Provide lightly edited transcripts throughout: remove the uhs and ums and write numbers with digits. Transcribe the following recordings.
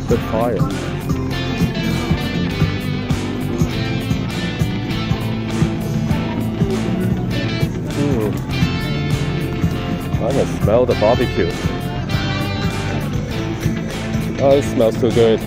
Good fire. I can smell the barbecue. Oh, it smells too good.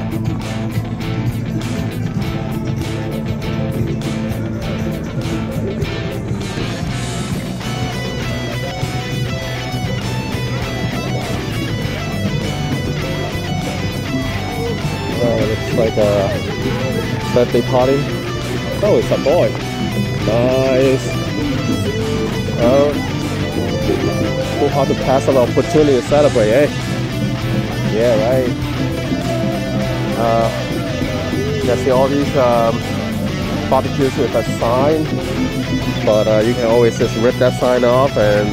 Looks like a birthday party. Oh, it's a boy. Nice. Oh, too hard to pass an opportunity to celebrate, eh? Yeah, right. You can see all these barbecues with a sign, but you can always just rip that sign off and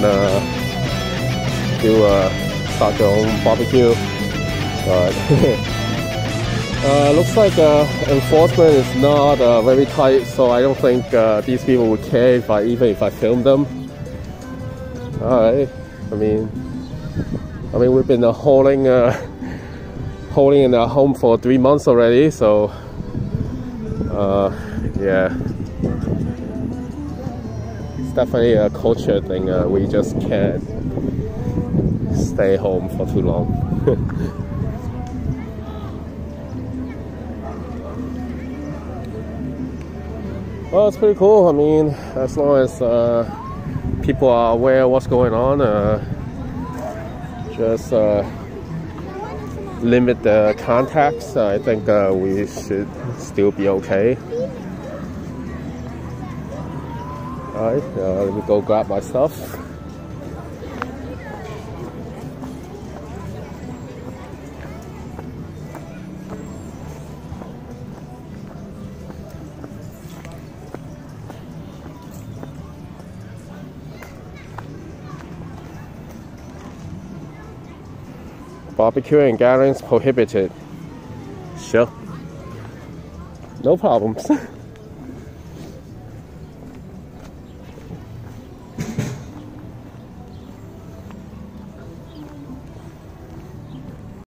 start your own barbecue. But looks like enforcement is not very tight, so I don't think these people would care even if I film them. All right. I mean, we've been holding in our home for 3 months already, so yeah, it's definitely a culture thing. We just can't stay home for too long. Well, it's pretty cool. I mean, as long as people are aware of what's going on, just limit the contacts. I think we should still be okay. Alright, let me go grab my stuff. Barbecue and gatherings prohibited. Sure. No problems.